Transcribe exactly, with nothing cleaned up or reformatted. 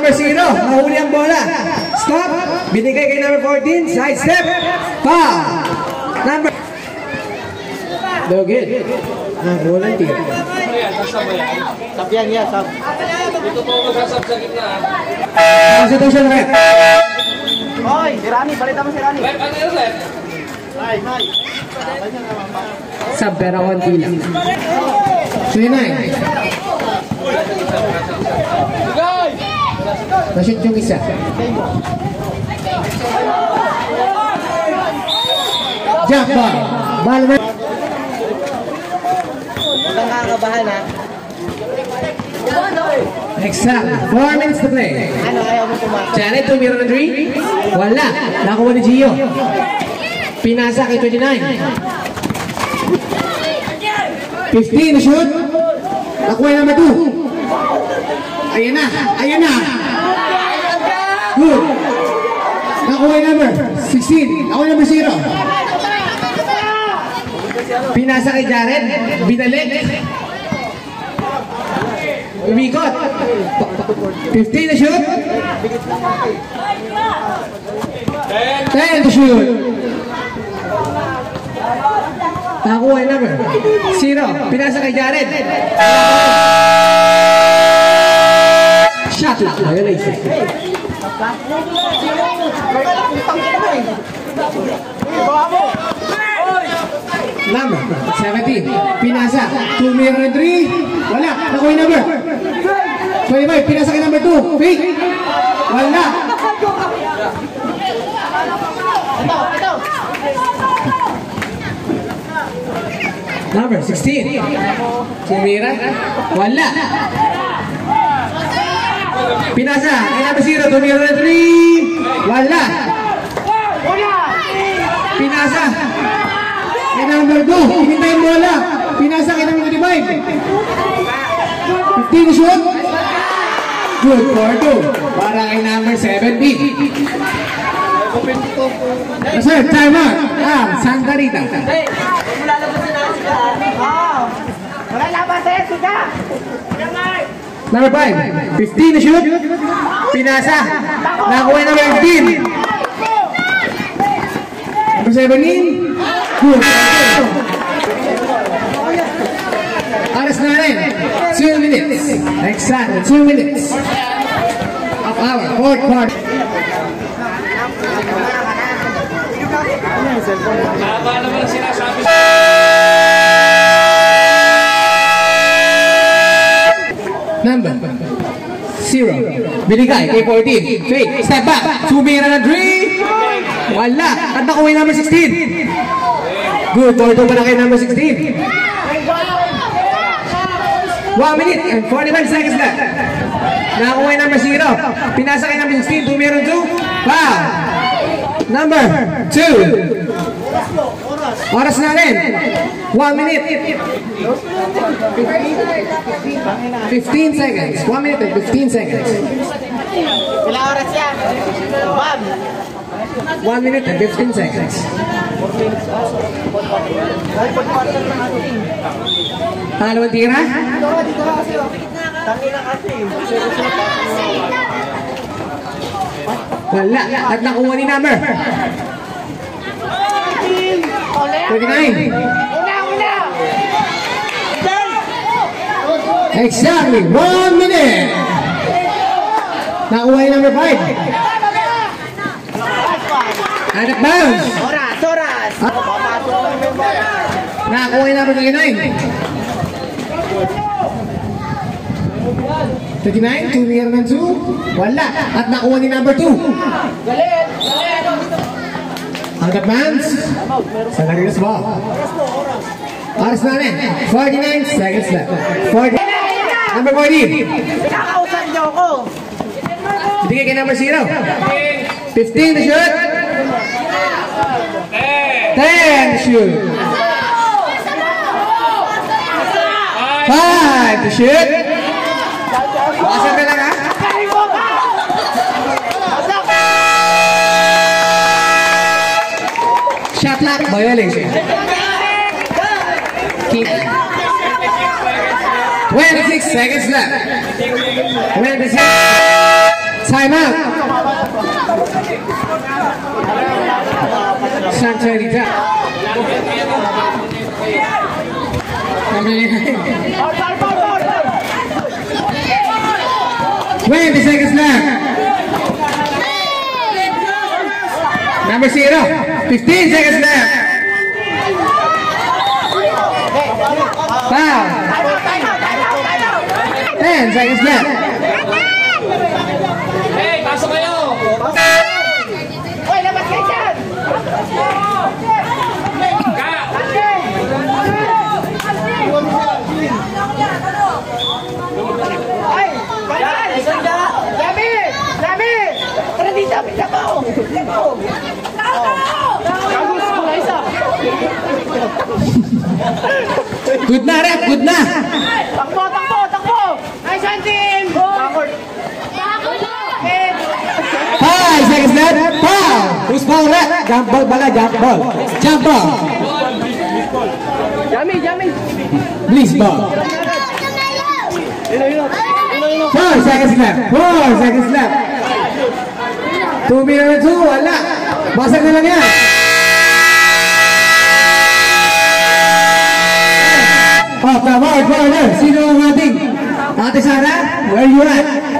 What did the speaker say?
number zero. Nahuli ang bola. Stop. Binigay kay number fourteen. Side step. Foul. Number... No good. Ah, volunteer. Sab yan, yan, sab. Dito po ako sasab sa gitna. Constitution rep. Hoy, si Rani, balita mo si Rani. Left, ano yung left? Hi, hi. Sub pero konti lang. twenty-nine. Na-shoot yung isa. Jump ball. Ball na. Huwag kang kakabahan, ha? Exact. Four minutes to play. Ano, ayaw mo tumakot? Janet, tumira ng three. Wala. Nakuha ni Gio. Pinasa kay twenty-nine. fifteen na shoot. Nakuha yung number two. Ayan na. Ayan na. Good. Nakuha yung number sixteen. Nakuha yung number zero. Pinasa kay Jared. Binalik. Umikot. fifteen na shoot. ten to shoot. Nakuha yung number zero. Pinasa kay Jared. Shot lang. Violation. Number seventeen. Pinasa. two mirror and three. Wala. Nakuha yung number twenty-five. Pinasa kay number two. Fake. Wala. Ito, ito. Number sixteen. Sumira. Wala. Pinasa. Kay number zero. two mirror and three. Wala. Pinasa. Kay number two. Hinintay mo wala. Pinasa kay number twenty-five. fifteen shoot. Good for two. Para kay number seventeen. Sir, time out. Ah, Santa Rita. Hey, wala labas na si Rani. Oh, wala labas eh, siga. Number five. fifteen na shoot. Pinasa. Nakuha yung number fifteen. Number seventeen. Good. Aras na rin. two minutes. Exactly. two minutes. Of our fourth quarter. Haba naman ang sinasabi. Number zero. Binigay kay fourteen. Fake. Step back. Sumira na three. Wala. At nakuha yung number sixteen. Good. four two pala kay number sixteen. one minute and forty-five seconds left. Nakakuha yung number zero. Pinasa kay number sixteen. Tumira two. Wow. Number two. Oras na rin. one minute. fifteen seconds. one minute and fifteen seconds. Ilang oras yan? Bob. one minute and fifteen seconds. Pangalawang tira. Wala. At nakuha ni number twenty-nine. Exactly. One minute. Nakuha ni number five. Out of bounds. Oras, oras. Nakakuha ni number twenty-nine. twenty-nine, two near ng two. Wala. At nakuha ni number two. Galit, galit. Out of bounds. Sa Larios ball. Oras na rin. forty-nine seconds left. forty. Number fourteen. Pinakausan niyo ako. Hindi kay number zero. fifteen to shoot. ten to shoot. five to shoot. Basa ka lang ha. Shot clock violation. Keep. twenty-six seconds left. twenty-six. Time out. Sunshine Jack. twenty seconds left. Number zero. fifteen seconds left. Foul. ten seconds left. Hey, pasok kayo! Uy, labas kayo dyan! Ka! Ay! Bagal! Dami! Dami! Tara dito! Dito ko! Dito ko! Gagus! Wala isa! Good na, rep. Good na. Takbo! Takbo! Takbo! Ay, Santin! Backward! five seconds left. Foul. Who's foul, rep? Jump ball bala. Jump ball. Jump ball. Jami! Jami! Please ball. four seconds left. four seconds left. two minutes two. Wala. Basag na lang yan. Oh, tama. Corner. Sino ang ating? Ate Sara, where you at?